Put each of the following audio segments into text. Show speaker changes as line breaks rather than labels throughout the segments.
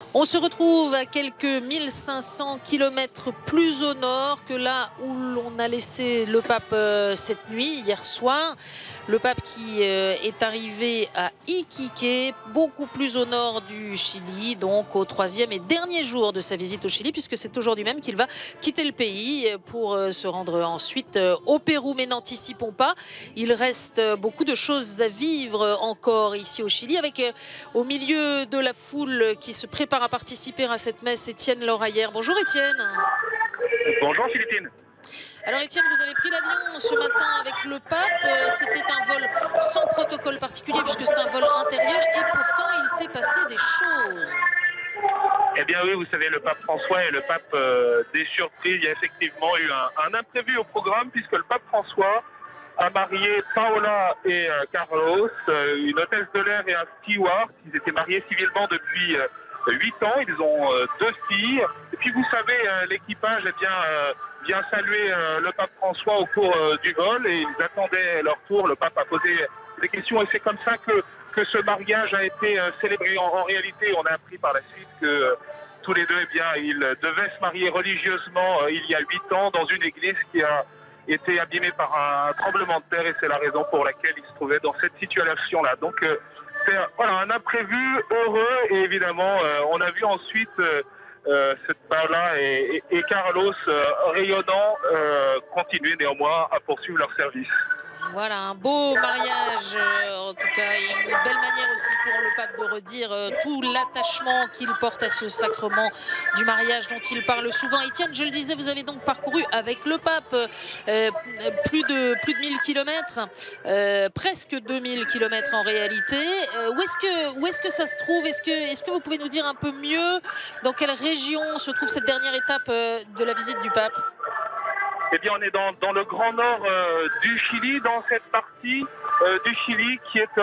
On se retrouve à quelques 1500 km plus au nord que là où l'on a laissé le pape cette nuit, hier soir. Le pape qui est arrivé à Iquique, beaucoup plus au nord du Chili, donc au troisième et dernier jour de sa visite au Chili, puisque c'est aujourd'hui même qu'il va quitter le pays pour se rendre ensuite au Pérou. Mais n'anticipons pas, il reste beaucoup de choses à vivre encore ici au Chili, avec au milieu de la foule qui se prépare à participer à cette messe, Étienne Loraillère. Bonjour Étienne.
Bonjour Philippine.
Alors Étienne, vous avez pris l'avion ce matin avec le pape. C'était un vol sans protocole particulier puisque c'est un vol intérieur et pourtant il s'est passé des choses.
Eh bien oui, vous savez, le pape François est le pape des surprises. Il y a effectivement eu un imprévu au programme puisque le pape François a marié Paola et Carlos, une hôtesse de l'air et un steward. Ils étaient mariés civilement depuis 8 ans. Ils ont 2 filles. Et puis vous savez, l'équipage vient saluer le pape François au cours du vol et ils attendaient leur tour. Le pape a posé des questions et c'est comme ça que ce mariage a été célébré. En réalité, on a appris par la suite que tous les deux, eh bien, ils devaient se marier religieusement il y a 8 ans dans une église qui a été abîmée par un tremblement de terre et c'est la raison pour laquelle ils se trouvaient dans cette situation-là. Donc, c'est voilà, un imprévu heureux et évidemment, on a vu ensuite cette Paola et Carlos rayonnant continuer néanmoins à poursuivre leur service.
Voilà, un beau mariage, en tout cas, et une belle manière aussi pour le pape de redire tout l'attachement qu'il porte à ce sacrement du mariage dont il parle souvent. Étienne, je le disais, vous avez donc parcouru avec le pape plus de 1000 km, presque 2000 km en réalité. Où est-ce que ça se trouve? Est-ce que vous pouvez nous dire un peu mieux dans quelle région se trouve cette dernière étape de la visite du pape?
Eh bien, on est dans le grand nord du Chili, dans cette partie du Chili qui est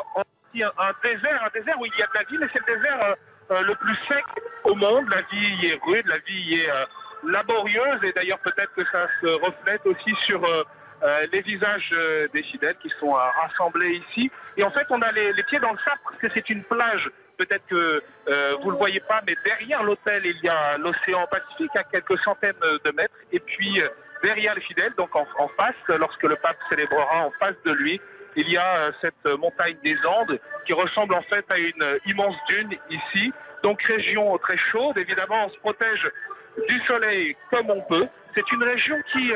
un désert où il y a de la vie, mais c'est le désert le plus sec au monde. La vie y est rude, la vie y est laborieuse, et d'ailleurs peut-être que ça se reflète aussi sur les visages des fidèles qui sont rassemblés ici. Et en fait, on a les pieds dans le sable parce que c'est une plage. Peut-être que vous ne le voyez pas, mais derrière l'hôtel, il y a l'océan Pacifique à quelques centaines de mètres. Et puis, derrière les fidèles, donc en face, lorsque le pape célébrera en face de lui, il y a cette montagne des Andes qui ressemble en fait à une immense dune ici. Donc région très chaude, évidemment on se protège du soleil comme on peut. C'est une région qui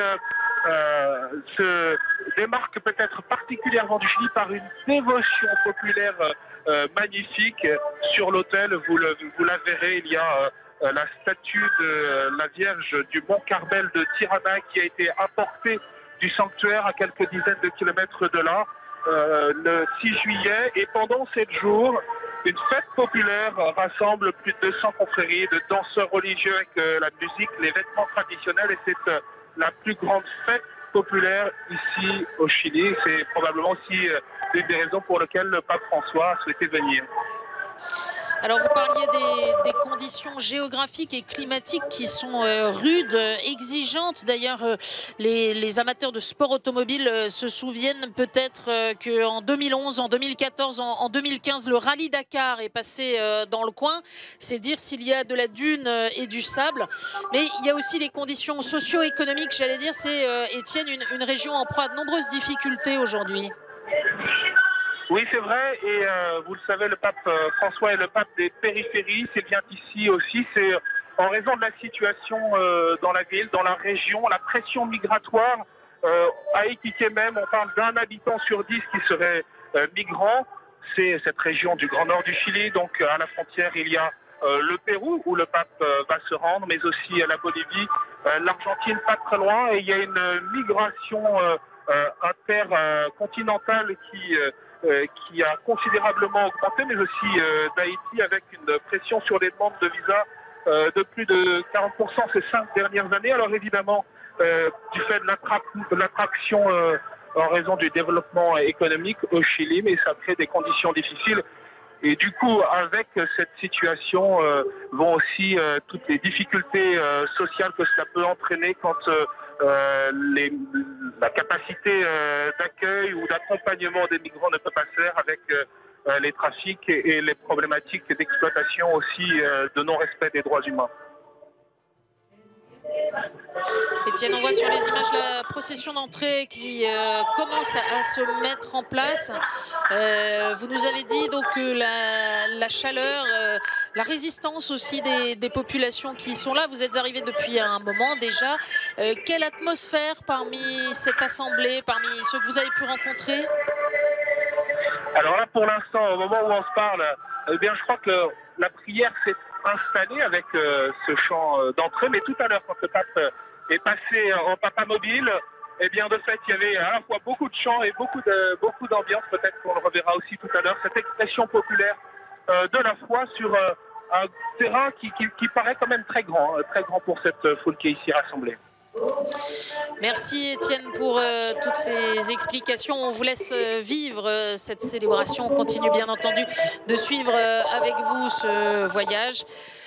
se démarque peut-être particulièrement du Chili par une dévotion populaire magnifique. Sur l'autel, vous la verrez, il y a la statue de la Vierge du Mont Carmel de Tirana qui a été apportée du sanctuaire à quelques dizaines de kilomètres de là le 6 juillet. Et pendant 7 jours, une fête populaire rassemble plus de 200 confréries de danseurs religieux avec la musique, les vêtements traditionnels. Et c'est la plus grande fête populaire ici au Chili. C'est probablement aussi une des raisons pour lesquelles le pape François a souhaité venir.
Alors vous parliez des conditions géographiques et climatiques qui sont rudes, exigeantes. D'ailleurs, les amateurs de sport automobile se souviennent peut-être qu'en 2011, en 2014, en 2015, le rallye Dakar est passé dans le coin. C'est dire s'il y a de la dune et du sable. Mais il y a aussi les conditions socio-économiques, j'allais dire. C'est, Étienne, une région en proie à de nombreuses difficultés aujourd'hui.
Oui, c'est vrai, et vous le savez, le pape François est le pape des périphéries, c'est bien ici aussi, c'est en raison de la situation dans la ville, dans la région, la pression migratoire, à Iquique même, on parle d'un habitant sur 10 qui serait migrant. C'est cette région du grand nord du Chili, donc à la frontière il y a le Pérou où le pape va se rendre, mais aussi la Bolivie, l'Argentine pas très loin, et il y a une migration intercontinentale qui a considérablement augmenté, mais aussi d'Haïti avec une pression sur les demandes de visa de plus de 40% ces 5 dernières années. Alors évidemment, du fait de l'attraction en raison du développement économique au Chili, mais ça crée des conditions difficiles. Et du coup, avec cette situation, vont aussi toutes les difficultés sociales que cela peut entraîner quand la capacité d'accueil ou d'accompagnement des migrants ne peut pas se faire avec les trafics et les problématiques d'exploitation aussi de non-respect des droits humains.
Étienne, on voit sur les images la procession d'entrée qui commence à se mettre en place. Vous nous avez dit donc que la chaleur, la résistance aussi des populations qui sont là. Vous êtes arrivés depuis un moment déjà. Quelle atmosphère parmi cette assemblée, parmi ceux que vous avez pu rencontrer?
Alors là, pour l'instant, au moment où on se parle, eh bien, je crois que la prière s'est installée avec ce chant d'entrée. Mais tout à l'heure, quand le pape est passé en papa mobile, eh bien, de fait, il y avait à la fois beaucoup de chants et beaucoup d'ambiance. Peut-être qu'on le reverra aussi tout à l'heure. Cette expression populaire de la foi sur un terrain qui paraît quand même très grand pour cette foule qui est ici rassemblée.
Merci Étienne pour toutes ces explications. On vous laisse vivre cette célébration. On continue bien entendu de suivre avec vous ce voyage.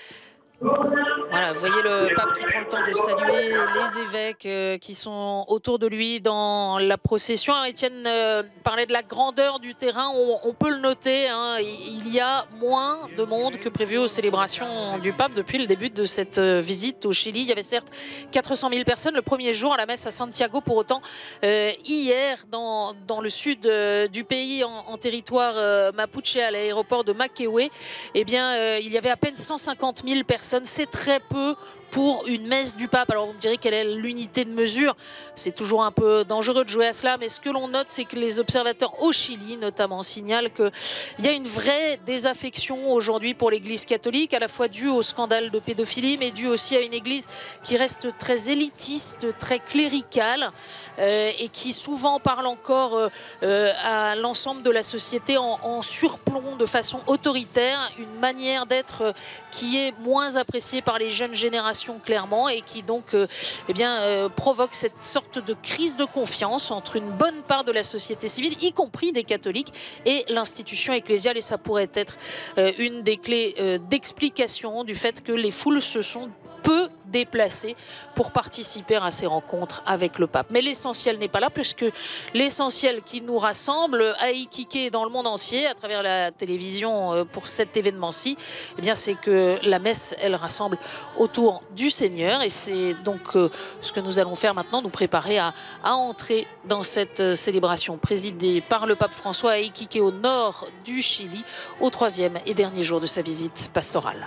Voilà, vous voyez le pape qui prend le temps de saluer les évêques qui sont autour de lui dans la procession. Alors, Étienne parlait de la grandeur du terrain, on peut le noter, hein, il y a moins de monde que prévu aux célébrations du pape depuis le début de cette visite au Chili. Il y avait certes 400 000 personnes le premier jour à la messe à Santiago. Pour autant, hier, dans le sud du pays, en territoire mapuche, à l'aéroport de Makewe, eh bien, il y avait à peine 150 000 personnes. C'est très peu pour une messe du pape. Alors vous me direz quelle est l'unité de mesure. C'est toujours un peu dangereux de jouer à cela, mais ce que l'on note, c'est que les observateurs au Chili notamment signalent qu'il y a une vraie désaffection aujourd'hui pour l'église catholique, à la fois due au scandale de pédophilie, mais due aussi à une église qui reste très élitiste, très cléricale, et qui souvent parle encore à l'ensemble de la société en surplomb de façon autoritaire, une manière d'être qui est moins appréciée par les jeunes générations clairement, et qui donc provoque cette sorte de crise de confiance entre une bonne part de la société civile, y compris des catholiques, et l'institution ecclésiale. Et ça pourrait être une des clés d'explication du fait que les foules se sont peu déplacés pour participer à ces rencontres avec le pape. Mais l'essentiel n'est pas là, puisque l'essentiel qui nous rassemble à Iquique et dans le monde entier à travers la télévision pour cet événement-ci, eh bien, c'est que la messe, elle rassemble autour du Seigneur. Et c'est donc ce que nous allons faire maintenant, nous préparer à entrer dans cette célébration présidée par le pape François à Iquique, au nord du Chili, au 3e et dernier jour de sa visite pastorale.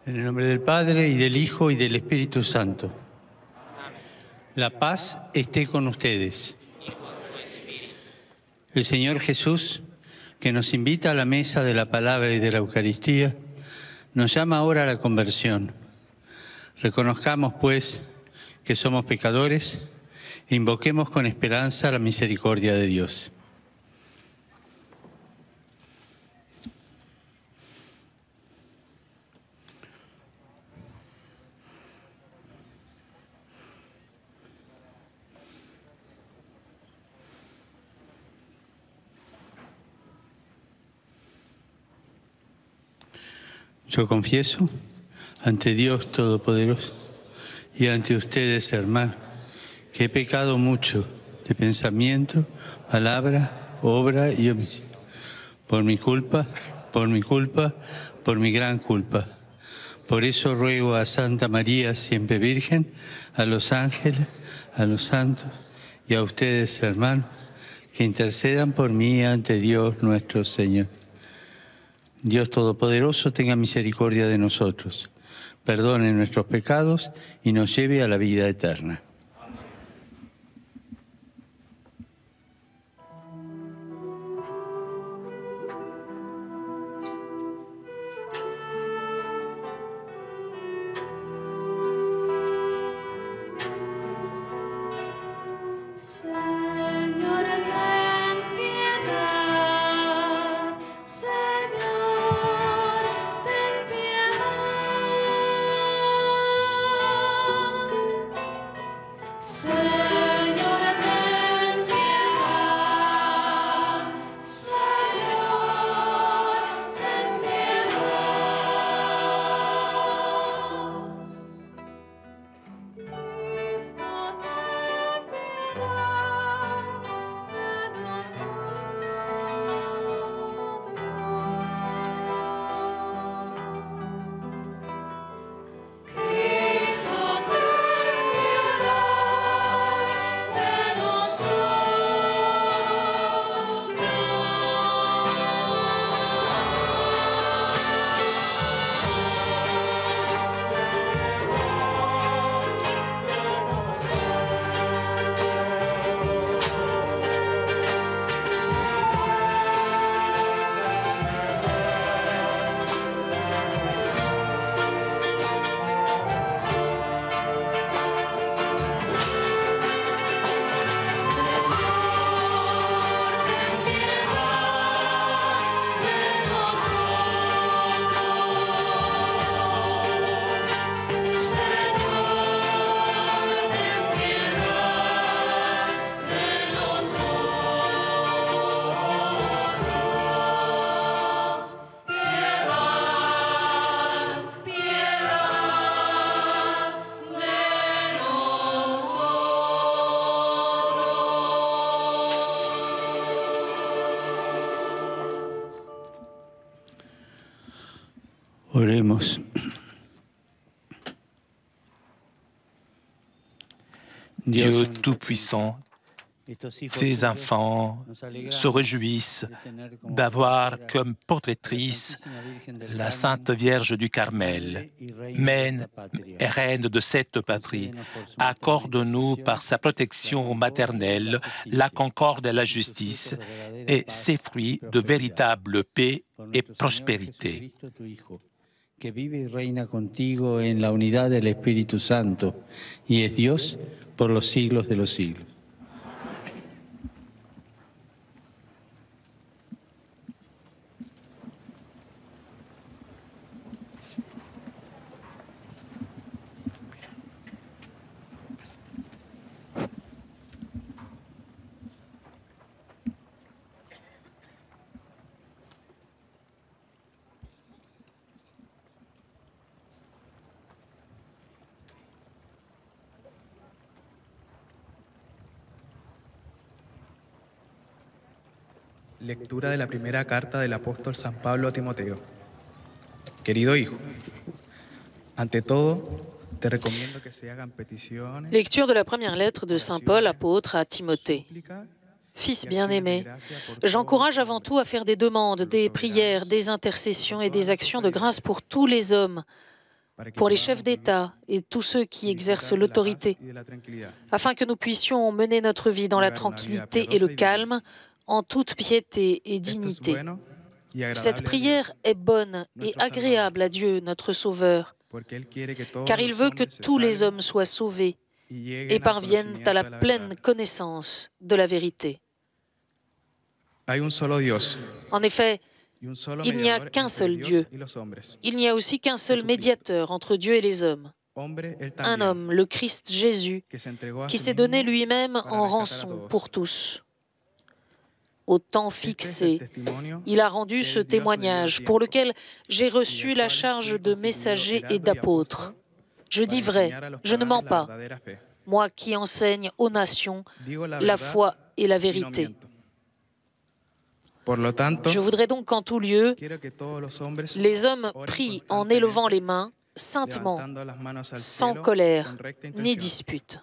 En el nombre del Padre, y del Hijo, y del Espíritu Santo. La paz esté con ustedes. El Señor Jesús, que nos invita a la mesa de la palabra y de la Eucaristía, nos llama ahora a la conversión. Reconozcamos, pues, que somos pecadores e invoquemos con esperanza la misericordia de Dios. Yo confieso ante Dios Todopoderoso y ante ustedes, hermanos, que he pecado mucho de pensamiento, palabra, obra y omisión. Por mi culpa, por mi gran culpa. Por eso ruego a Santa María, siempre Virgen, a los ángeles, a los santos y a ustedes, hermanos, que intercedan por mí ante Dios nuestro Señor. Dios Todopoderoso tenga misericordia de nosotros, perdone nuestros pecados y nos lleve a la vida eterna. Oremos.
Dieu Tout-Puissant, tes enfants se réjouissent d'avoir comme portratrice la Sainte Vierge du Carmel, mère et reine de cette patrie. Accorde-nous par sa protection maternelle la concorde et la justice et ses fruits de véritable paix et prospérité.
Que vive y reina contigo en la unidad del Espíritu Santo y es Dios por los siglos de los siglos.
Lectura de la primera carta del apóstol San Pablo a Timoteo. Querido hijo, ante todo, te recomiendo que se hagan peticiones.
Lecture de la première lettre de Saint Paul, apôtre à Timothée. Fils bien-aimé, j'encourage avant tout à faire des demandes, des prières, des intercessions et des actions de grâce pour tous les hommes, pour les chefs d'État et tous ceux qui exercent l'autorité, afin que nous puissions mener notre vie dans la tranquillité et le calme, en toute piété et dignité. Cette prière est bonne et agréable à Dieu, notre Sauveur, car il veut que tous les hommes soient sauvés et parviennent à la pleine connaissance de la vérité. En effet, il n'y a qu'un seul Dieu. Il n'y a aussi qu'un seul médiateur entre Dieu et les hommes. Un homme, le Christ Jésus, qui s'est donné lui-même en rançon pour tous. Au temps fixé, il a rendu ce témoignage pour lequel j'ai reçu la charge de messager et d'apôtre. Je dis vrai, je ne mens pas, moi qui enseigne aux nations la foi et la vérité. Je voudrais donc qu'en tout lieu, les hommes prient en élevant les mains, saintement, sans colère ni dispute.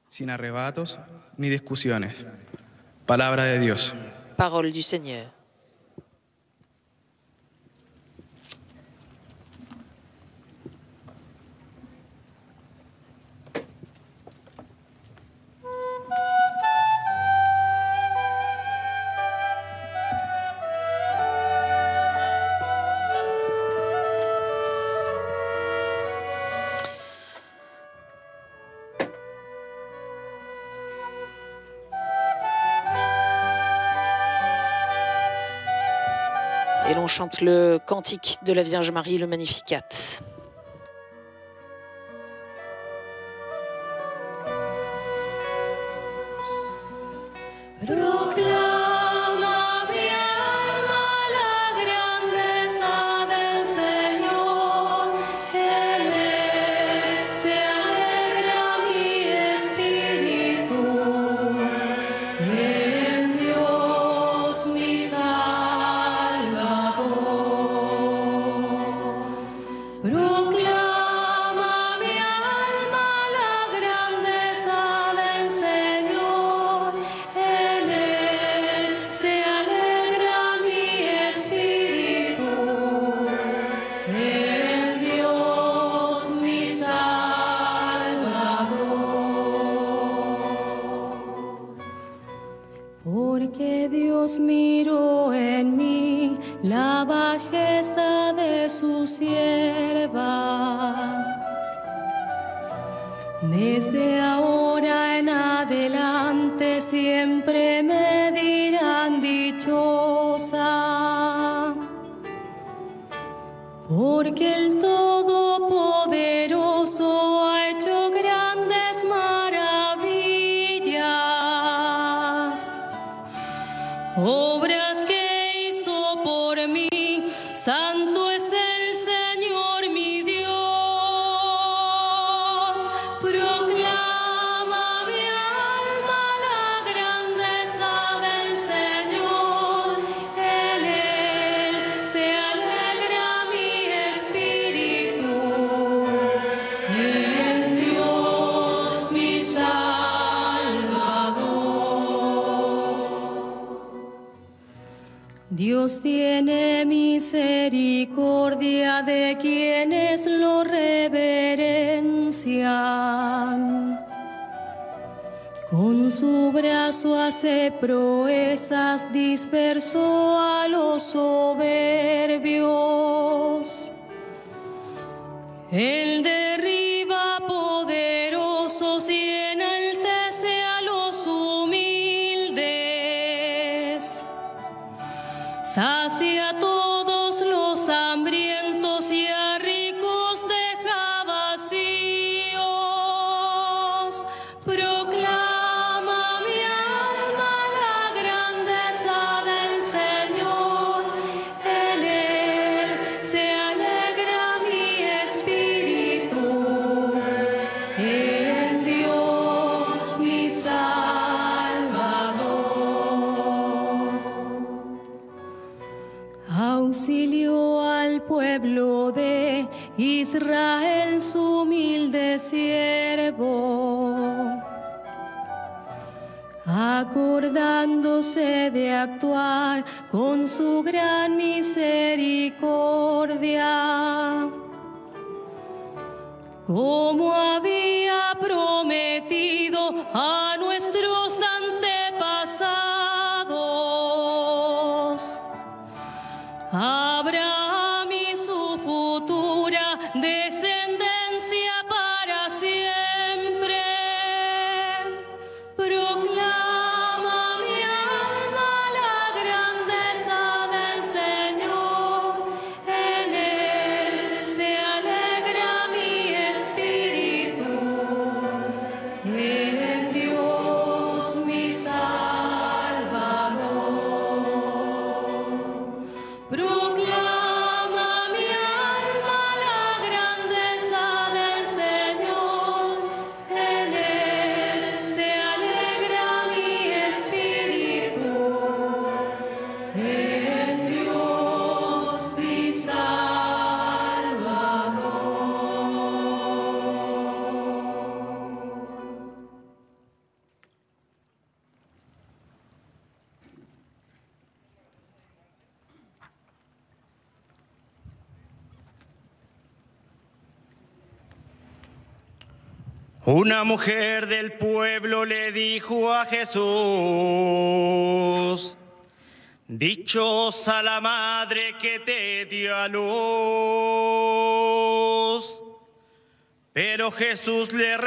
Parole du Seigneur. Et l'on chante le cantique de la Vierge Marie, le Magnificat.
Porque Dios miró en mí la bajeza de su sierva. Desde ahora en adelante siempre me dirán dichosa, porque el Todopoderoso ha hecho grandes maravillas, obras que hizo por mí. Santo es el Señor mi Dios. Proclama mi alma la grandeza del Señor. En Él se alegra mi espíritu. En Dios mi Salvador. Dios tiene misericordia de quienes lo reverencian. Con su brazo hace proezas, dispersó a los soberbios. Él derriba poderosos y enaltece a los humildes. Sacia a todos los hambrientos y a ricos deja vacíos. Proclama mi alma la grandeza del Señor. En Él se alegra mi espíritu. En Dios mi Salvador. Auxilio al pueblo de Israel, su humilde siervo, acordándose de actuar con su gran misericordia. como había prometido a nuestros antepasados. Abraham y su futura descendencia para siempre. Proclama mi alma la grandeza del Señor. En él se alegra mi espíritu. En Dios mi Salvador. Proclama mi alma la grandeza del Señor. En él se alegra mi espíritu. En Dios mi Salvador.
Una mujer del pueblo le dijo a Jesús: dichosa la madre que te dio a luz. Pero Jesús le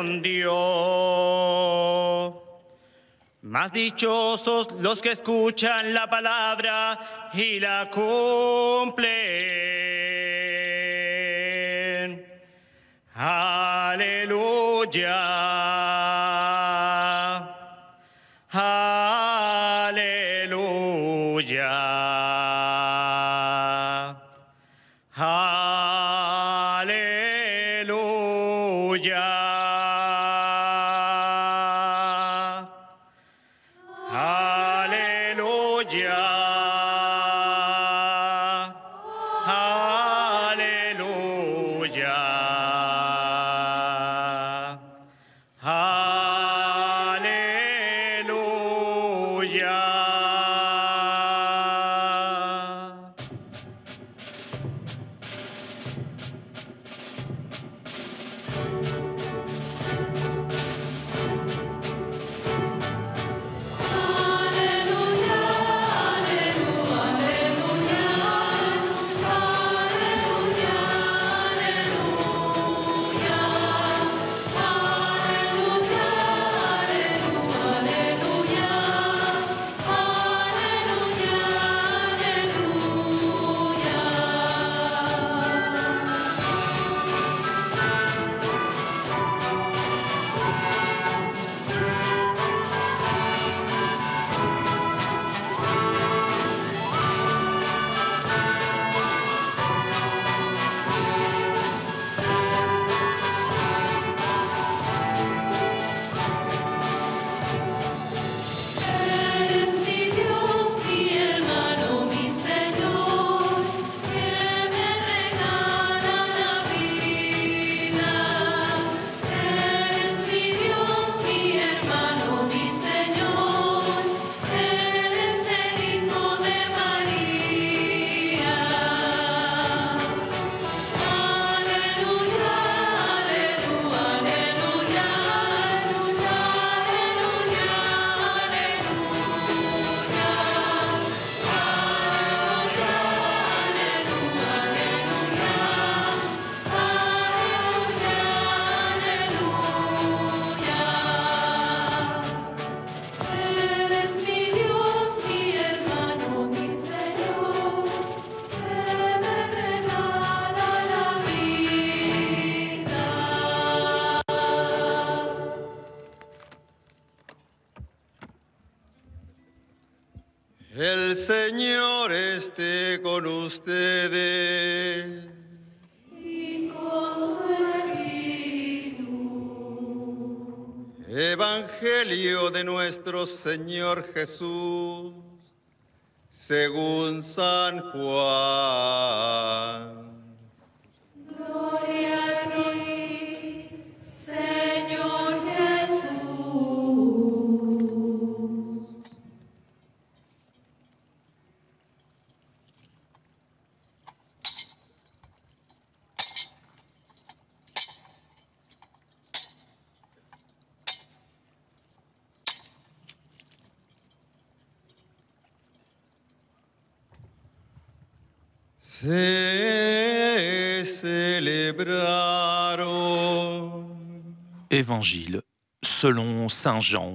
respondió: más dichosos los que escuchan la palabra y la cumplen. Aleluya. Aleluya. Aleluya. Aleluya. Aleluya. Aleluya.
Eres mi Dios, mi hermano, mi Señor, que me regala la vida. Eres mi Dios, mi hermano, mi Señor, eres el Hijo de María. Aleluya, aleluya, aleluya, aleluya, Eres mi Dios, mi hermano, mi Señor, que me regala la vida.
El Señor esté con ustedes.
Y con tu espíritu.
Evangelio de nuestro Señor Jesús, según San Juan.
Gloria a ti, Señor Jesús.
Évangile selon saint Jean.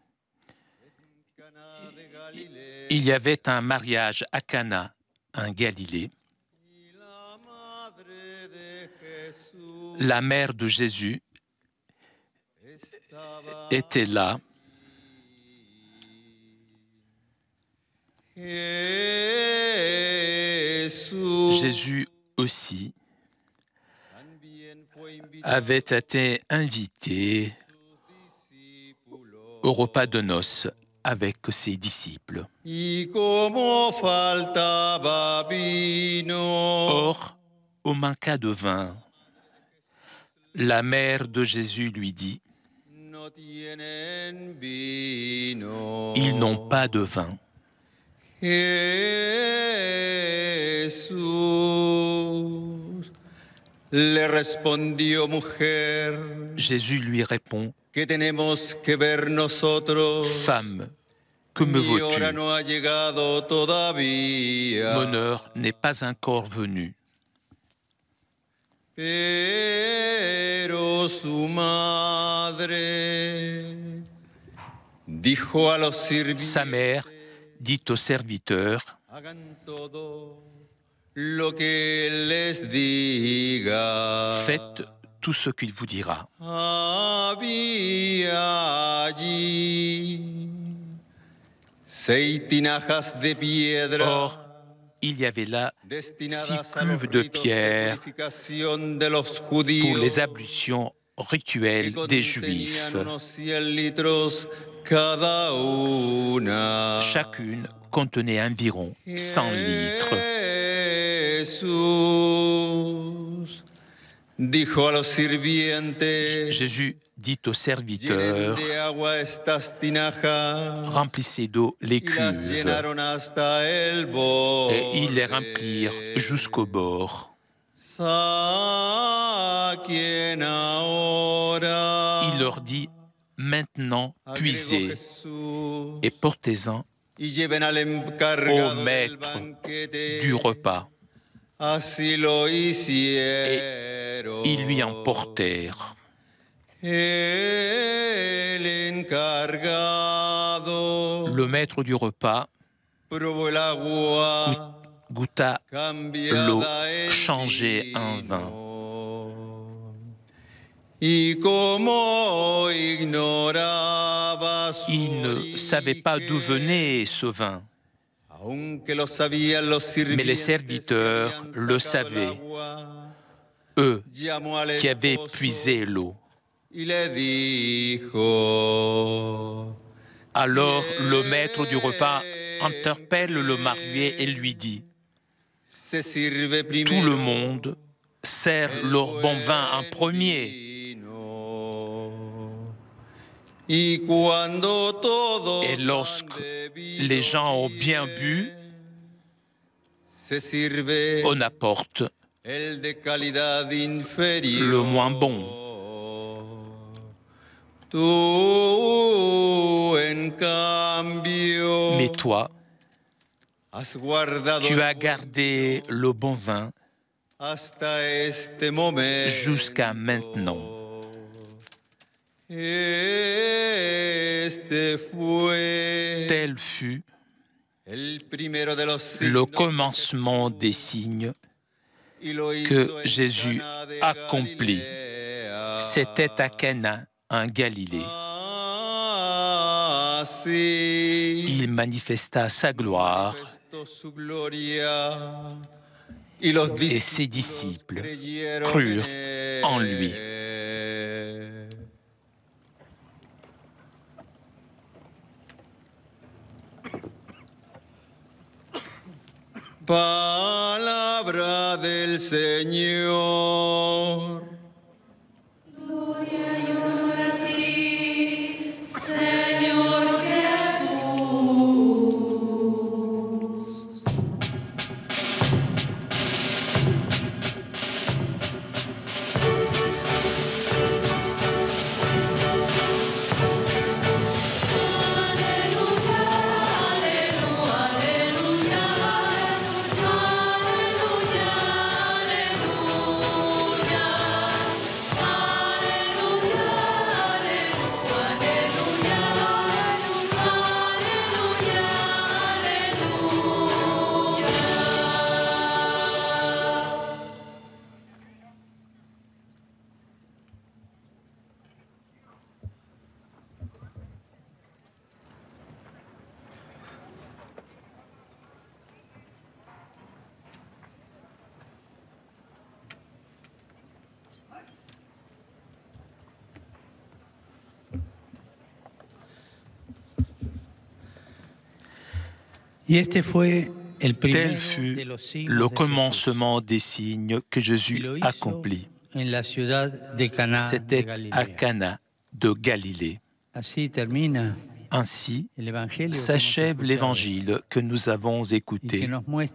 Il y avait un mariage à Cana, en Galilée. La mère de Jésus était là. Jésus aussi avait été invité au repas de noces avec ses disciples. Or, au manqua de vin, la mère de Jésus lui dit : ils n'ont pas de vin. Jésus lui répond : femme, que me veux-tu ? Mon heure n'est pas encore venue. Sa mère dit aux serviteurs : faites tout ce qu'il vous dira. Or, il y avait là 6 cuves de pierre pour les ablutions rituelles des Juifs. Chacune contenait environ 100 litres. Jésus dit aux serviteurs : remplissez d'eau les cuves. Et ils les remplirent jusqu'au bord. Il leur dit : maintenant, puisez et portez-en au maître du repas. Et ils lui en portèrent. Le maître du repas goûta l'eau changée en vin. Il ne savait pas d'où venait ce vin. Mais les serviteurs le savaient, eux qui avaient puisé l'eau. Alors le maître du repas interpelle le marié et lui dit : tout le monde sert leur bon vin en premier. Et lorsque les gens ont bien bu, on apporte le moins bon. Mais toi, tu as gardé le bon vin jusqu'à maintenant. Tel fut le commencement des signes que Jésus accomplit. C'était à Cana, en Galilée. Il manifesta sa gloire et ses disciples crurent en lui.
Palabra del Señor.
Gloria y honor a ti, Señor Jesús. Aleluya, aleluya, aleluya, aleluya.
Tel fut le commencement des signes que Jésus accomplit. C'était à Cana de Galilée. Ainsi s'achève l'évangile que nous avons écouté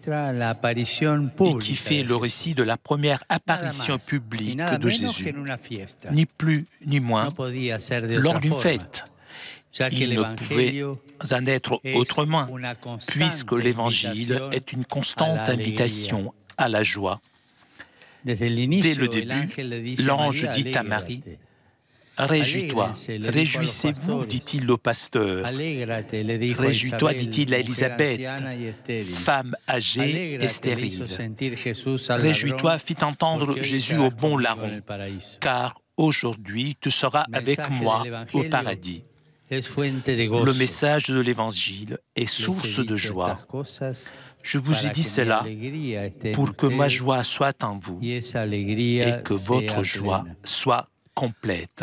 et qui fait le récit de la première apparition publique de Jésus, ni plus ni moins lors d'une fête. Il ne pouvait en être autrement, puisque l'évangile est une constante invitation à la joie. Dès le début, l'ange dit à Marie: « Réjouis-toi, réjouissez-vous, dit-il au pasteur. Réjouis-toi, dit-il à Élisabeth, femme âgée et stérile. Réjouis-toi, fit entendre Jésus au bon larron, car aujourd'hui tu seras avec moi au paradis. » Le message de l'Évangile est source de joie. Je vous ai dit cela pour que ma joie soit en vous et que votre joie soit complète.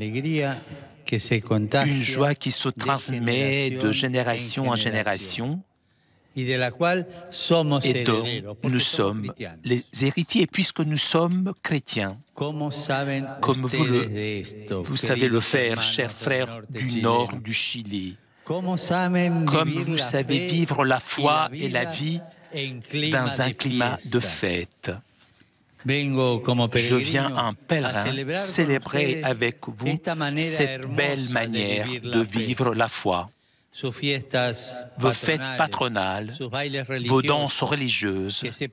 Une joie qui se transmet de génération en génération et dont nous sommes les héritiers, puisque nous sommes chrétiens. Comme vous savez le faire, chers frères du nord du Chili, comme vous savez vivre la foi et la vie dans un climat de fête. Je viens en pèlerin célébrer avec vous cette belle manière de vivre la foi. Vos fêtes patronales, vos danses religieuses qui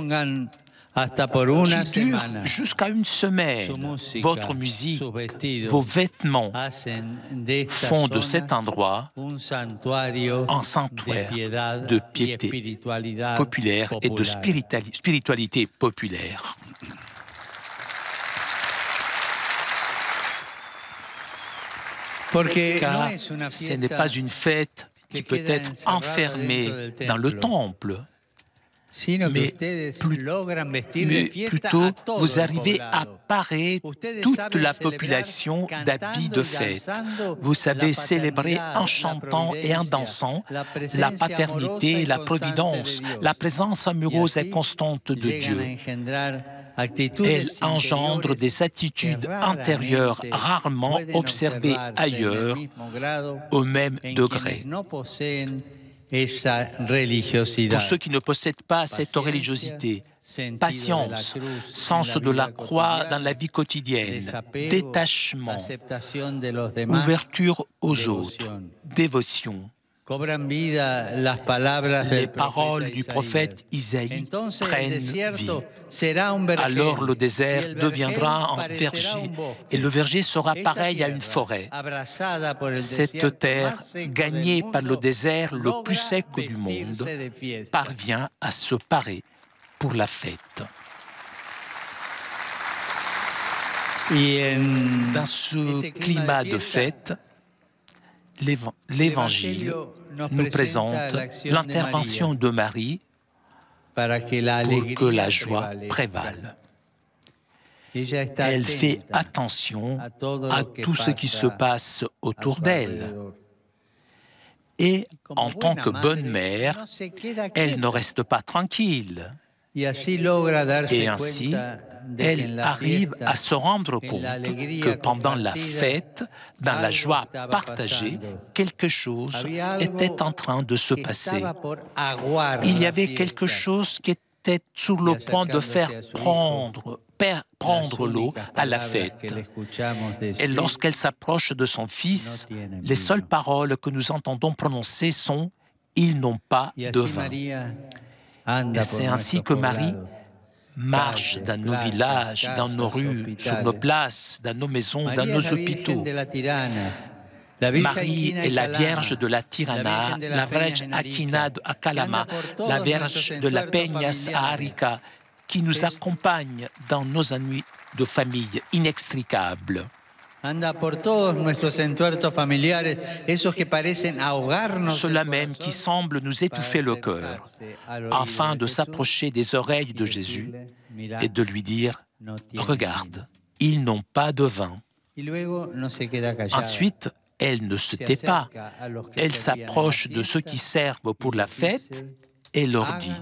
durent jusqu'à une semaine, votre musique, vos vêtements font de cet endroit un sanctuaire de piété populaire et de spiritualité populaire. Car ce n'est pas une fête qui peut être enfermée dans le temple, mais plutôt vous arrivez à parer toute la population d'habits de fête. Vous savez célébrer en chantant et en dansant la paternité, la providence, la présence amoureuse et constante de Dieu. Elle engendre des attitudes intérieures rarement observées ailleurs au même degré. Pour ceux qui ne possèdent pas cette religiosité, patience, sens de la croix dans la vie quotidienne, détachement, ouverture aux autres, dévotion. Les paroles du prophète Isaïe prennent vie. Alors le désert deviendra un verger, et le verger sera pareil à une forêt. Cette terre, gagnée par le désert le plus sec du monde, parvient à se parer pour la fête. Dans ce climat de fête, l'Évangile nous présente l'intervention de Marie pour que la joie prévale. Elle fait attention à tout ce qui se passe autour d'elle. Et en tant que bonne mère, elle ne reste pas tranquille. Et ainsi, elle arrive à se rendre compte que pendant la fête, dans la joie partagée, quelque chose était en train de se passer. Il y avait quelque chose qui était sur le point de faire prendre l'eau à la fête. Et lorsqu'elle s'approche de son fils, les seules paroles que nous entendons prononcer sont « Ils n'ont pas de vin ». Et c'est ainsi que Marie marche dans nos villages, dans nos rues, sur nos places, dans nos maisons, dans nos hôpitaux. Marie est la Vierge de la Tirana, la Vierge Aquina à Calama, la Vierge de la Peñas à Arica, qui nous accompagne dans nos ennuis de famille inextricables. Ceux-là même qui semblent nous étouffer le cœur, afin de s'approcher des oreilles de Jésus et de lui dire « Regarde, ils n'ont pas de vin ». Ensuite, Elle ne se tait pas. Elle s'approche de ceux qui servent pour la fête et leur dit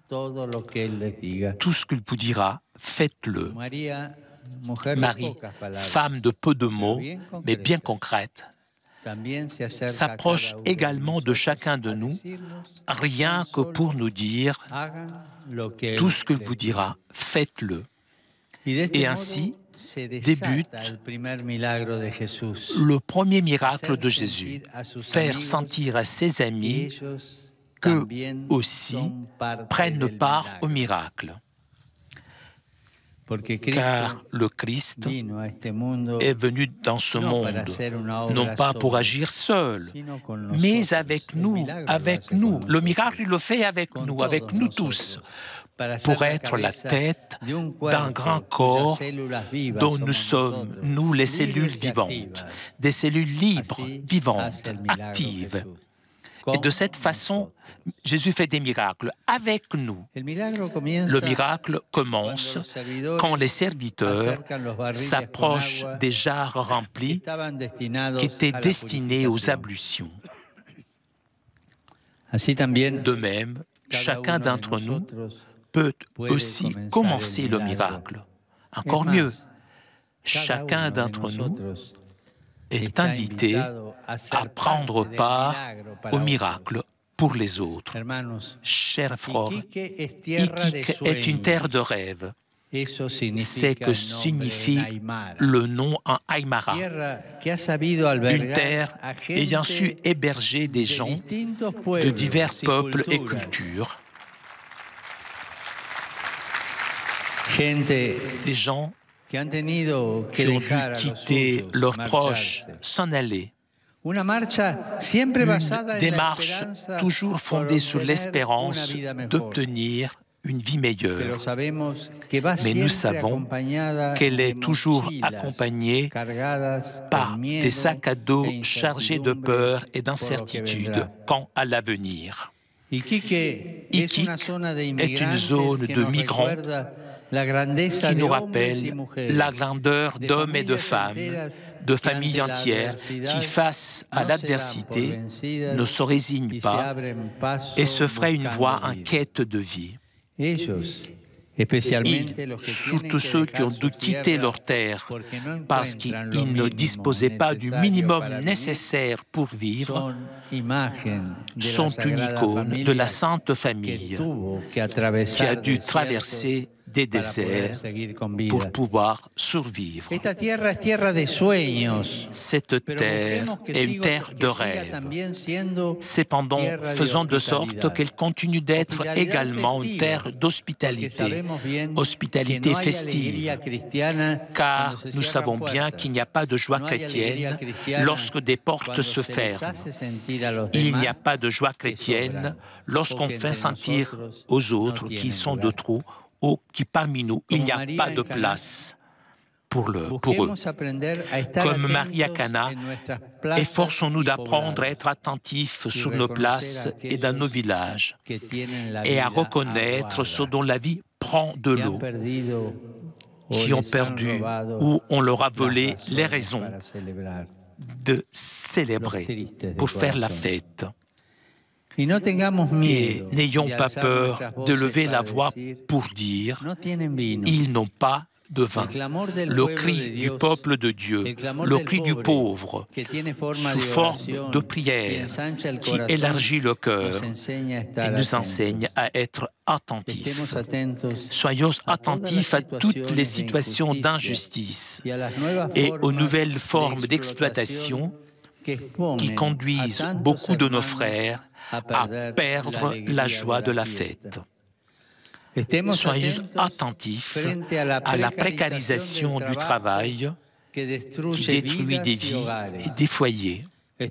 « Tout ce qu'il vous dira, faites-le. » Marie, femme de peu de mots, mais bien concrète, s'approche également de chacun de nous, rien que pour nous dire « Tout ce qu'il vous dira, faites-le. » Et ainsi débute le premier miracle de Jésus, faire sentir à ses amis qu'eux aussi prennent part au miracle. Car le Christ est venu dans ce monde, non pas pour agir seul, mais avec nous. Le miracle, il le fait avec nous tous, pour être la tête d'un grand corps dont nous sommes, nous, les cellules vivantes, des cellules libres, vivantes, actives. Et de cette façon, Jésus fait des miracles avec nous. Le miracle commence quand les serviteurs s'approchent des jarres remplies qui étaient destinées aux ablutions. De même, chacun d'entre nous peut aussi commencer le miracle. Encore mieux, chacun d'entre nous est invité à prendre part au miracle pour les autres. Chers frères, Iquique est une terre de rêve. C'est que signifie le nom en Aymara, une terre ayant su héberger des gens de divers peuples et cultures, des gens qui ont dû quitter leurs proches, s'en aller. Une démarche toujours fondée sur l'espérance d'obtenir une vie meilleure. Mais nous savons qu'elle est toujours accompagnée par des sacs à dos chargés de peur et d'incertitude quant à l'avenir. Iquique est une zone de migrants qui nous rappelle la grandeur d'hommes et de femmes, de familles entières qui, face à l'adversité, ne se résignent pas et se feraient une voie en quête de vie. Et surtout ceux qui ont dû quitter leur terre parce qu'ils ne disposaient pas du minimum nécessaire pour vivre, sont une icône de la Sainte Famille qui a dû traverser des déserts pour pouvoir survivre. Cette terre est une terre de rêve. Cependant, faisons de sorte qu'elle continue d'être également une terre d'hospitalité, hospitalité festive, car nous savons bien qu'il n'y a pas de joie chrétienne lorsque des portes se ferment. Il n'y a pas de joie chrétienne lorsqu'on fait sentir aux autres qu'ils sont de trop ou qui parmi nous, il n'y a pas de place pour eux. Comme Marie à Cana, efforçons-nous d'apprendre à être attentifs sur nos places et dans nos villages et à reconnaître ceux dont la vie prend de l'eau, qui ont perdu ou on leur a volé les raisons de célébrer, pour faire la fête. Et n'ayons pas peur de lever la voix pour dire « Ils n'ont pas de vin ». Le cri du peuple de Dieu, le cri du pauvre, sous forme de prière, qui élargit le cœur et nous enseigne à être attentifs. Soyons attentifs à toutes les situations d'injustice et aux nouvelles formes d'exploitation qui conduisent beaucoup de nos frères à perdre la joie de la fête. Soyons attentifs à la précarisation du travail qui détruit des vies et des foyers.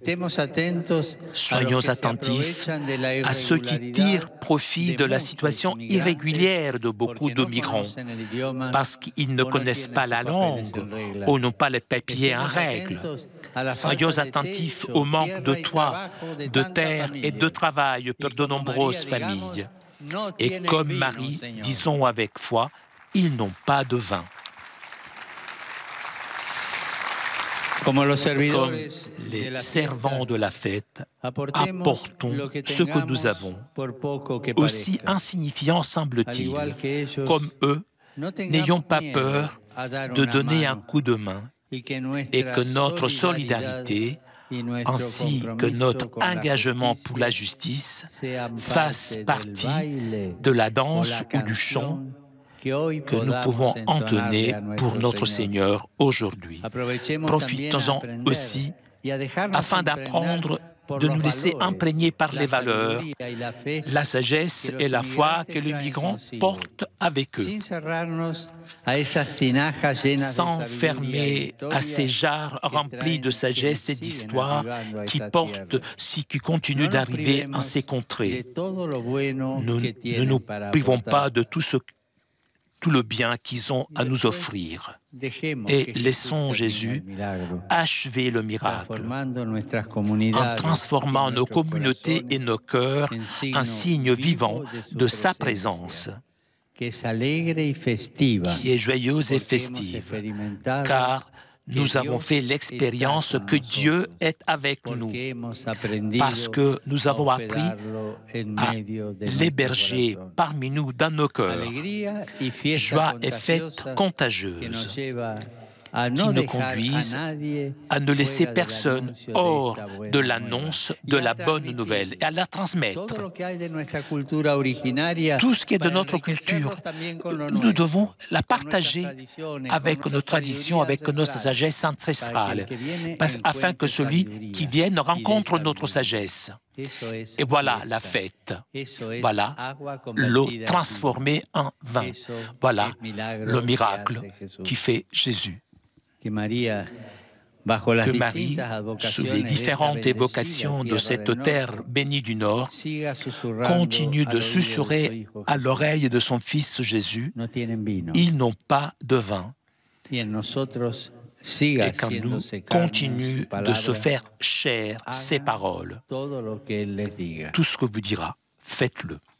Soyons attentifs à ceux qui tirent profit de la situation irrégulière de beaucoup de migrants parce qu'ils ne connaissent pas la langue ou n'ont pas les papiers en règle. Soyons attentifs au manque de toit, de terre et de travail pour de nombreuses familles. Et comme Marie, disons avec foi, ils n'ont pas de vin. Comme les servants de la fête, apportons ce que nous avons, aussi insignifiant semble-t-il. Comme eux, n'ayons pas peur de donner un coup de main et que notre solidarité, ainsi que notre engagement pour la justice, fassent partie de la danse ou du chant que nous pouvons entonner pour notre Seigneur aujourd'hui. Profitons-en aussi afin d'apprendre, de nous laisser imprégner par les valeurs, la sagesse et la foi que les migrants portent avec eux, s'enfermer à ces jarres remplis de sagesse et d'histoire qui continuent d'arriver à ces contrées. Nous ne nous privons pas de tout le bien qu'ils ont à nous offrir. Et laissons Jésus achever le miracle en transformant nos communautés et nos cœurs en signe vivant de sa présence, qui est joyeuse et festive, car nous avons fait l'expérience que Dieu est avec nous, parce que nous avons appris à l'héberger parmi nous dans nos cœurs. Joie et fête contagieuse qui nous conduisent à ne laisser personne hors de l'annonce de la bonne nouvelle et à la transmettre. Tout ce qui est de notre culture, nous devons la partager avec nos traditions, avec nos sagesses ancestrales, afin que celui qui vienne rencontre notre sagesse. Et voilà la fête. Voilà l'eau transformée en vin. Voilà le miracle qui fait Jésus. Que Marie, sous les différentes évocations de cette terre bénie du Nord, continue de susurrer à l'oreille de son Fils Jésus, ils n'ont pas de vin. Et qu'en nous continue de se faire chair ses paroles. Tout ce que vous dira, faites-le.